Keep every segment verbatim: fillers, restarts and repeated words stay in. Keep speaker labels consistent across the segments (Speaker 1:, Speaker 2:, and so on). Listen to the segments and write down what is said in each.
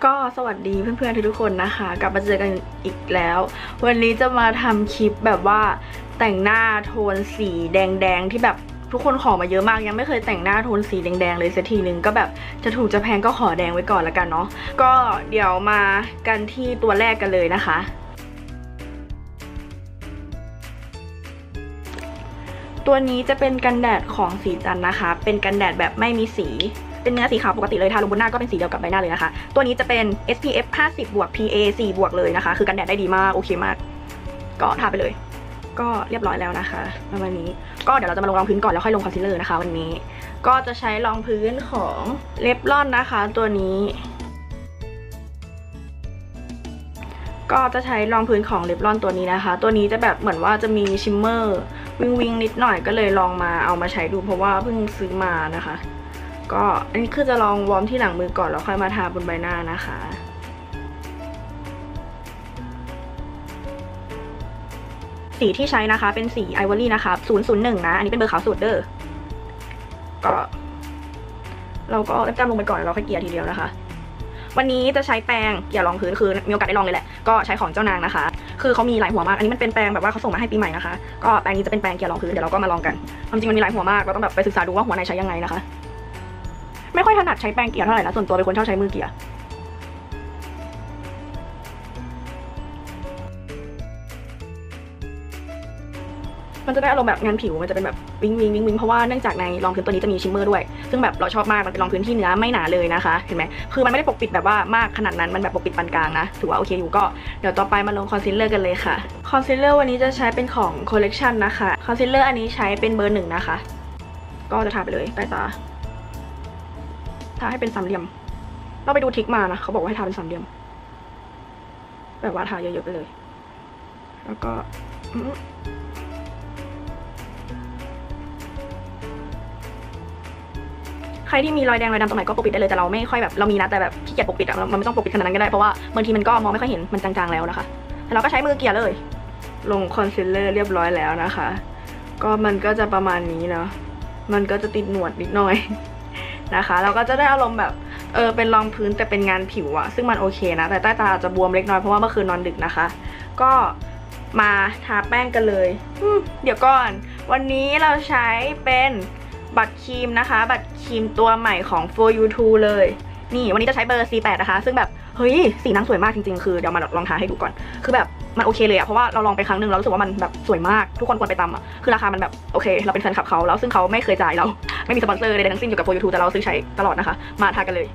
Speaker 1: ก็สวัสดีเพื่อนๆทุกคนนะคะกลับมาเจอกันอีกแล้ววันนี้จะมาทำคลิปแบบว่าแต่งหน้าโทนสีแดงๆที่แบบทุกคนขอมาเยอะมากยังไม่เคยแต่งหน้าโทนสีแดงๆเลยสักทีนึงก็แบบจะถูกจะแพงก็ขอแดงไว้ก่อนละกันเนาะก็เดี๋ยวมากันที่ตัวแรกกันเลยนะคะตัวนี้จะเป็นกันแดดของสีจันนะคะเป็นกันแดดแบบไม่มีสีเป็นเนื้อสีขาวปกติเลยทาลงบนหน้าก็เป็นสีเดียวกับใบหน้าเลยนะคะตัวนี้จะเป็น เอส พี เอฟ ห้าสิบ บวก พี เอ สี่ บวกเลยนะคะคือกันแดดได้ดีมากโอเคมากก็ทาไปเลยก็เรียบร้อยแล้วนะคะประมาณนี้ก็เดี๋ยวเราจะมาลงรองพื้นก่อนแล้วค่อยลงคอนซีลเลอร์นะคะวันนี้ก็จะใช้รองพื้นของเลฟลอนนะคะตัวนี้ก็จะใช้รองพื้นของเลฟลอนตัวนี้นะคะตัวนี้จะแบบเหมือนว่าจะมีชิมเมอร์วิงวิงนิดหน่อยก็เลยลองมาเอามาใช้ดูเพราะว่าเพิ่งซื้อมานะคะก็อันนี้คือจะลองวอร์มที่หลังมือก่อนแล้วค่อยมาทาบนใบหน้านะคะสีที่ใช้นะคะเป็นสีไอวอรี่นะคะศูนย์ศูนย์หนึ่งนะอันนี้เป็นเบอร์ขาวสุดเด้อก็เราก็แต้มลงไปก่อนแล้วเราค่อยเกลี่ยทีเดียวนะคะวันนี้จะใช้แปรงเกลี่ยรองพื้นคือมีโอกาสได้ลองเลยแหละก็ใช้ของเจ้านางนะคะคือเขามีหลายหัวมากอันนี้มันเป็นแปรงแบบว่าเขาส่งมาให้ปีใหม่นะคะก็แปรงนี้จะเป็นแปรงเกลี่ยรองพื้นเดี๋ยวเราก็มาลองกันความจริงมันมีหลายหัวมากเราต้องแบบไปศึกษาดูว่าหัวไหนใช้ยังไงนะคะไม่ค่อยถนัดใช้แปรงเกลี่ยเท่าไหร่นะส่วนตัวเป็นคนชอบใช้มือเกลี่ยมันจะได้อารมณ์แบบงานผิวมันจะเป็นแบบวิงวิงวิงวิงเพราะว่าเนื่องจากในรองพื้นตัวนี้จะมีชิมเมอร์ด้วยซึ่งแบบเราชอบมากมันเป็นรองพื้นที่เนื้อไม่หนาเลยนะคะเห็นไหมคือมันไม่ได้ปกปิดแบบว่ามากขนาดนั้นมันแบบปกปิดปานกลางนะถือว่าโอเคอยู่ก็เดี๋ยวต่อไปมาลงคอนซีลเลอร์กันเลยค่ะคอนซีลเลอร์วันนี้จะใช้เป็นของคอลเลกชันนะคะคอนซีลเลอร์อันนี้ใช้เป็นเบอร์หนึ่งนะคะก็จะทาไปเลยใต้ตาทาให้เป็นสามเหลี่ยมเราไปดูทริคมานะเขาบอกว่าให้ทาเป็นสามเหลี่ยมแบบว่าทาเยอะๆไปเลยแล้วก็ใครที่มีรอยแดงรอยดำตรงไหนก็ปกปิดได้เลยแต่เราไม่ค่อยแบบเรามีนะแต่แบบขี้เกียจปกปิดอะมันไม่ต้องปกปิดขนาดนั้นก็ได้เพราะว่าบางทีมันก็มองไม่ค่อยเห็นมันจางๆแล้วนะคะแต่เราก็ใช้มือเกลี่ยเลยลงคอนซีลเลอร์เรียบร้อยแล้วนะคะก็มันก็จะประมาณนี้เนาะมันก็จะติดหนวดนิดหน่อยนะคะเราก็จะได้อารมณ์แบบเออเป็นรองพื้นแต่เป็นงานผิวอะซึ่งมันโอเคนะแต่ใต้ตาจะบวมเล็กน้อยเพราะว่าเมื่อคืนนอนดึกนะคะก็มาทาแป้งกันเลยเดี๋ยวก่อนวันนี้เราใช้เป็นบัตรครีมนะคะบัตรครีมตัวใหม่ของ โฟร์ ยู ทู เลยนี่วันนี้จะใช้เบอร์ ซี แปด นะคะซึ่งแบบเฮ้ยสีนางสวยมากจริงๆคือเดี๋ยวมาลองทาให้ดูก่อนคือแบบมันโอเคเลยอะเพราะว่าเราลองไปครั้งหนึ่งเรารู้สึกว่ามันแบบสวยมากทุกคนควรไปตามอะคือราคามันแบบโอเคเราเป็นแฟนคลับเขาแล้วซึ่งเขาไม่เคยจ่ายเราไม่มีสปอนเซอร์ใดๆทั้งสิ้นอยู่กับ โฟร์ ยู ทู แต่เราซื้อใช้ตลอดนะคะมาทากันเลย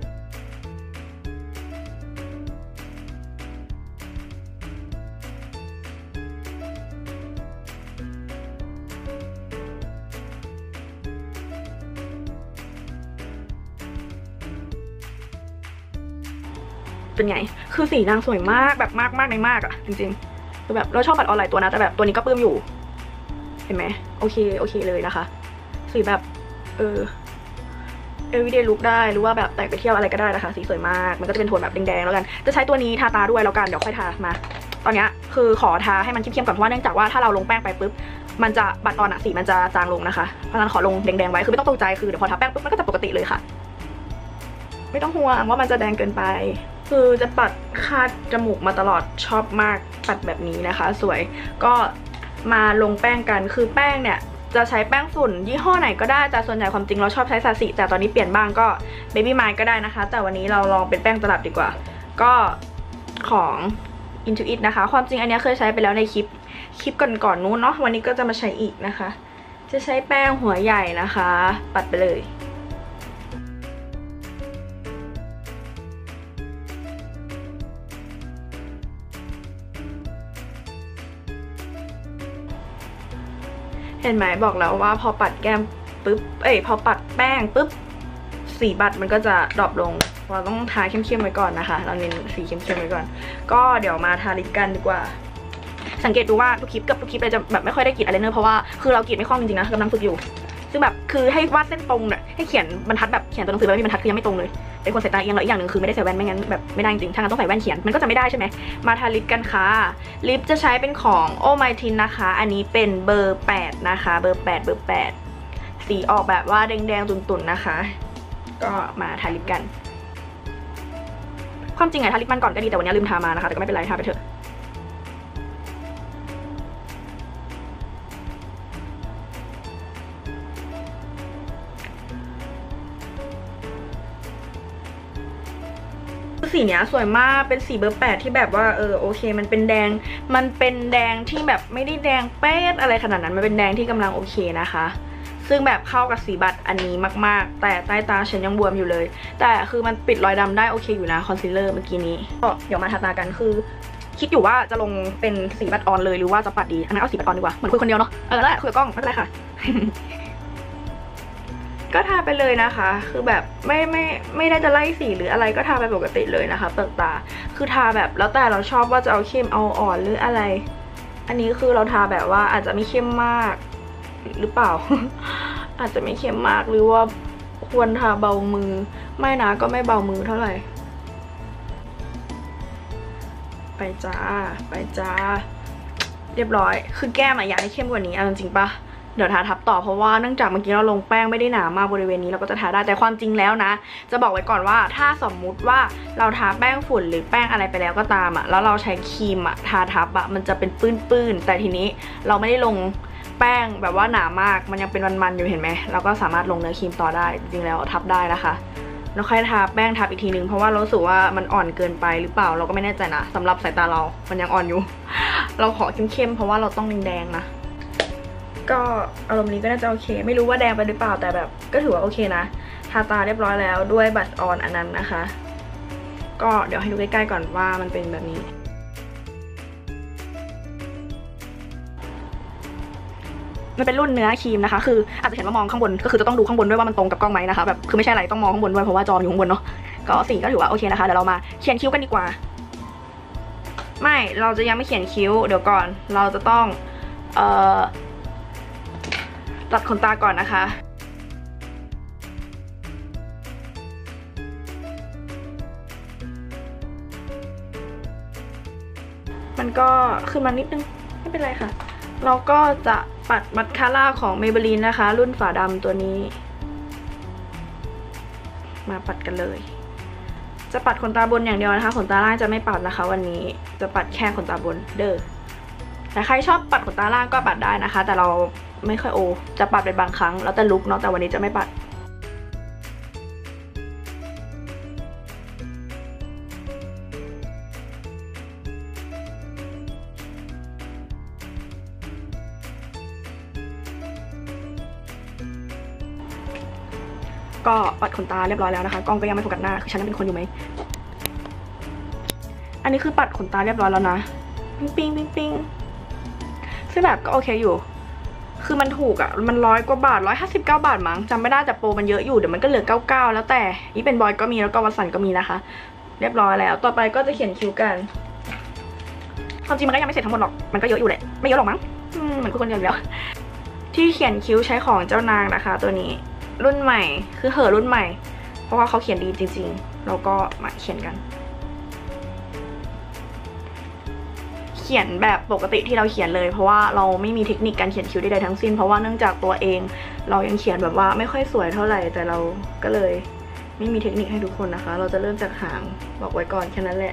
Speaker 1: เป็นไงคือสีนางสวยมากแบบมากมากในมากอะจริงๆคือแบบเราชอบบัตรออนไลน์ตัวนะแต่แบบตัวนี้ก็ปลื้มอยู่เห็นไหมโอเคโอเคเลยนะคะสีแบบเออ everyday look ได้หรือว่าแบบแต่งไปเที่ยวอะไรก็ได้นะคะสีสวยมากมันก็จะเป็นโทนแบบแดงๆแล้วกันจะใช้ตัวนี้ทาตาด้วยแล้วกันเดี๋ยวค่อยทามาตอนนี้คือขอทาให้มันเข้มๆก่อนเพราะว่าเนื่องจากว่าถ้าเราลงแป้งไปปุ๊บมันจะบัตรออนอะสีมันจะจางลงนะคะเพราะฉะนั้นขอลงแดงๆไว้คือไม่ต้องตกใจคือเดี๋ยวพอทาแป้งปุ๊บมันก็จะปกติเลยค่ะไม่ต้องห่วงว่ามันจะแดงเกินไปคือจะปัดคาดจมูกมาตลอดชอบมากปัดแบบนี้นะคะสวยก็มาลงแป้งกันคือแป้งเนี่ยจะใช้แป้งฝุ่นยี่ห้อไหนก็ได้แต่ส่วนใหญ่ความจริงเราชอบใช้ซาซิแต่ตอนนี้เปลี่ยนบ้างก็ Baby Mine ก็ได้นะคะแต่วันนี้เราลองเป็นแป้งตลับดีกว่าก็ของ Intuit นะคะความจริงอันนี้เคยใช้ไปแล้วในคลิปคลิปก่อนๆนู้นเนาะวันนี้ก็จะมาใช้อีกนะคะจะใช้แป้งหัวใหญ่นะคะปัดไปเลยเห็นไหมบอกแล้วว่าพอปัดแก้มปุ๊บเอ้ยพอปัดแป้งปุ๊บสีบัตรมันก็จะดรอปลงเราต้องทาเข้มๆไว้ก่อนนะคะเราเน้นสีเข้มๆไว้ก่อนก็เดี๋ยวมาทาลิปกันดีกว่าสังเกตดูว่าทุกคลิปกับทุกคลิปเลยจะแบบไม่ค่อยได้กรีดอะไรเนอร์เพราะว่าคือเรากรีดไม่คล่องจริงๆนะกำลังฝึกอยู่ซึ่งแบบคือให้วาดเส้นตรงเนี่ยให้เขียนบรรทัดแบบเขียนตัวหนังสือแบบไม่มีบรรทัดคือยังไม่ตรงเลยเป็นคนสายตาเอียงแล้วอีกอย่างหนึ่งคือไม่ได้ใส่แว่นไม่งั้นแบบไม่ได้จริงถ้างั้นต้องใส่แว่นเขียนมันก็จะไม่ได้ใช่ไหมมาทาลิปกันค่ะลิปจะใช้เป็นของโอไมทินนะคะอันนี้เป็นเบอร์แปดนะคะเบอร์แปดเบอร์แปดสีออกแบบว่าแดงๆตุ่นๆนะคะก็มาทาลิปกันความจริงไงทาลิปมันก่อนก็ดีแต่วันนี้ลืมทามานะคะแต่ก็ไม่เป็นไรทาไปเถอะสีเนี้ยสวยมากเป็นสีเบอร์แปดที่แบบว่าเออโอเคมันเป็นแดงมันเป็นแดงที่แบบไม่ได้แดงเป๊ดอะไรขนาดนั้นมันเป็นแดงที่กำลังโอเคนะคะซึ่งแบบเข้ากับสีบัตรอันนี้มากๆแต่ใต้ตาฉันยังบวมอยู่เลยแต่คือมันปิดรอยดำได้โอเคอยู่นะคอนซีลเลอร์เมื่อกี้นี้ก็เดี๋ยวมาทาตากันคือคิดอยู่ว่าจะลงเป็นสีบัตรออนเลยหรือว่าจะปัดดีอันนั้นเอาสีบัตรออนดีกว่าเหมือนคุยคนเดียวเนาะเออแล้วแหละคุยกับกล้องไม่เป็นไรค่ะ ก็ทาไปเลยนะคะคือแบบไม่ไม่ไม่ได้จะไล่สีหรืออะไรก็ทาไปปกติเลยนะคะเปลือกตาคือทาแบบแล้วแต่เราชอบว่าจะเอาเข้มเอาอ่อนหรืออะไรอันนี้คือเราทาแบบว่าอาจจะไม่เข้มมากหรือเปล่า อาจจะไม่เข้มมากหรือว่าควรทาเบามือไม่นะก็ไม่เบามือเท่าไหร่ไปจ้าไปจ้าเรียบร้อยคือแก้มอะอยากให้เข้มกว่านี้เอาจริงๆปะเดี๋ยวทาทับต่อเพราะว่าเนื่องจากเมื่อกี้เราลงแป้งไม่ได้หนามากบริเวณนี้เราก็จะทาได้แต่ความจริงแล้วนะจะบอกไว้ก่อนว่าถ้าสมมุติว่าเราทาแป้งฝุ่นหรือแป้งอะไรไปแล้วก็ตามอะแล้วเราใช้ครีมอะทาทับอะมันจะเป็นปื้นๆแต่ทีนี้เราไม่ได้ลงแป้งแบบว่าหนามากมันยังเป็นมันๆอยู่เห็นไหมเราก็สามารถลงเนื้อครีมต่อได้จริงๆแล้วทับได้นะคะแล้วค่อยทาแป้งทับอีกทีนึงเพราะว่าเรารู้สึกว่ามันอ่อนเกินไปหรือเปล่าเราก็ไม่แน่ใจนะสำหรับสายตาเรามันยังอ่อนอยู่ เราขอเข้มๆเพราะว่าเราต้องแดงๆนะก็อารมณ์นี้ก็น่าจะโอเคไม่รู้ว่าแดงไปหรือเปล่าแต่แบบก็ถือว่าโอเคนะทาตาเรียบร้อยแล้วด้วยบัตรออนอันนั้นนะคะก็เดี๋ยวให้ดูใกล้ๆก่อนว่ามันเป็นแบบนี้มันเป็นรุ่นเนื้อครีมนะคะคืออาจจะเห็นว่ามองข้างบนก็คือจะต้องดูข้างบนด้วยว่ามันตรงกับกล้องไหมนะคะแบบคือไม่ใช่อะไรต้องมองข้างบนด้วยเพราะว่าจออยู่ข้างบนเนาะก็สีก็ถือว่าโอเคนะคะเดี๋ยวเรามาเขียนคิ้วกันดีกว่าไม่เราจะยังไม่เขียนคิ้วเดี๋ยวก่อนเราจะต้องเอ่อตัดขนตาก่อนนะคะมันก็ขึ้นมานิดนึงไม่เป็นไรค่ะเราก็จะปัดมัสคาร่าของ Maybelline นะคะรุ่นฝาดำตัวนี้มาปัดกันเลยจะปัดขนตาบนอย่างเดียวนะคะขนตาล่างจะไม่ปัดนะคะวันนี้จะปัดแค่ขนตาบนเด้อแต่ใครชอบปัดขนตาล่างก็ปัดได้นะคะแต่เราไม่ค่อยโอจะปัดเป็นบางครั้งแล้วแต่ลุคเนาะแต่วันนี้จะไม่ปัดก็ปัดขนตาเรียบร้อยแล้วนะคะกล้องก็ยังไม่โฟกัสหน้าคือฉันเป็นคนอยู่ไหมอันนี้คือปัดขนตาเรียบร้อยแล้วนะปิ้งปิ้งปิ้งปิ้งซึ่งแบบก็โอเคอยู่คือมันถูกอ่ะมันร้อยกว่าบาทร้อยห้าสิบเก้าบาทมั้งจำไม่ได้แต่โปรมันเยอะอยู่เดี๋ยวมันก็เหลือเก้าเก้าแล้วแต่นี่เป็นบอยก็มีแล้วก็วัสันก็มีนะคะเรียบร้อยแล้วต่อไปก็จะเขียนคิ้วกันความจริงมันก็ยังไม่เสร็จทั้งหมดหรอกมันก็เยอะอยู่แหละไม่เยอะหรอกมั้งเหมือนคนเดียวแล้วที่เขียนคิ้วใช้ของเจ้านางนะคะตัวนี้รุ่นใหม่คือเหอะรุ่นใหม่เพราะว่าเขาเขียนดีจริงๆเราก็มาเขียนกันเขียนแบบปกติที่เราเขียนเลยเพราะว่าเราไม่มีเทคนิคการเขียนคิ้วใดๆทั้งสิ้นเพราะว่าเนื่องจากตัวเองเรายังเขียนแบบว่าไม่ค่อยสวยเท่าไหร่แต่เราก็เลยไม่มีเทคนิคให้ทุกคนนะคะเราจะเริ่มจากหางบอกไว้ก่อนแค่นั้นแหละ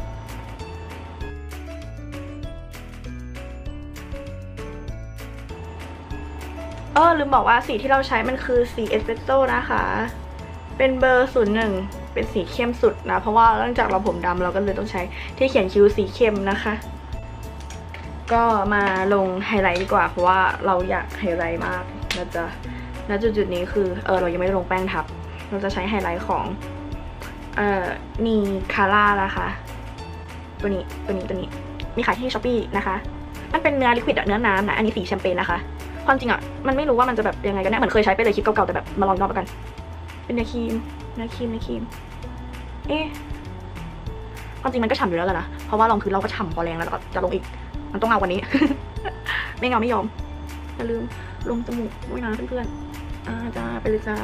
Speaker 1: เออลืมบอกว่าสีที่เราใช้มันคือสีเอสเปรสโซ่นะคะเป็นเบอร์ศูนย์หนึ่งเป็นสีเข้มสุดนะเพราะว่าเนื่องจากเราผมดำเราก็เลยต้องใช้ที่เขียนคิ้วสีเข้มนะคะก็มาลงไฮไลท์ดีกว่าเพราะว่าเราอยากไฮไลท์มากเราจะณจุดๆนี้คือเออเรายังไม่ได้ลงแป้งทับเราจะใช้ไฮไลท์ของเอ่อนีคาร่านะคะตัวนี้ตัวนี้ตัวนี้มีขายที่ช้อปปี้นะคะมันเป็นเนื้อลิควิดเนื้อน้ำนะอันนี้สีแชมเปญนะคะความจริงอ่ะมันไม่รู้ว่ามันจะแบบยังไงกันแน่เหมือนเคยใช้ไปเลยคลิปเก่าๆแต่แบบมาลองนอกกันเป็นเนื้อครีมเนื้อครีมเนื้อครีมเอ๊ะความจริงมันก็ฉ่ำอยู่แล้วแหละนะเพราะว่าลองคือเราก็ฉ่ำพอแรงแล้วก็จะลงอีกมันต้องเอาวันนี้ ไม่เงาไม่ยอมอย่าลืมลงจมูกด้วยนะเพื่อนๆอ่าจ้าไปเลยจ้า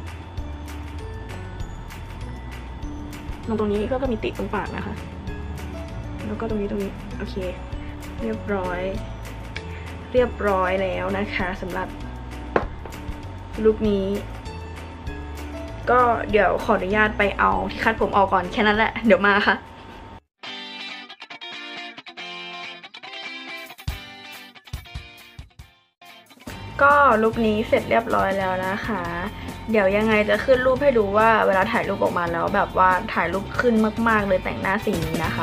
Speaker 1: ลงตรงนี้เพื่อเพิ่มมิติตรงปากนะคะแล้วก็ตรงนี้ตรงนี้โอเคเรียบร้อยเรียบร้อยแล้วนะคะสำหรับลุคนี้ก็เดี๋ยวขออนุญาตไปเอาที่คัดผมออกก่อนแค่นั้นแหละเดี๋ยวมาค่ะก็ลุคนี้เสร็จเรียบร้อยแล้วนะคะเดี๋ยวยังไงจะขึ้นรูปให้ดูว่าเวลาถ่ายรูปออกมาแล้วแบบว่าถ่ายรูปขึ้นมากๆเลยแต่งหน้าสีนี้นะคะ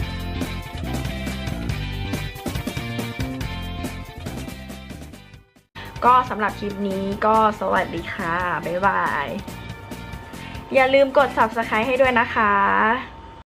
Speaker 1: ก็สำหรับคลิปนี้ก็สวัสดีค่ะบ๊ายบายอย่าลืมกด ซับสไครบ์ ให้ด้วยนะคะ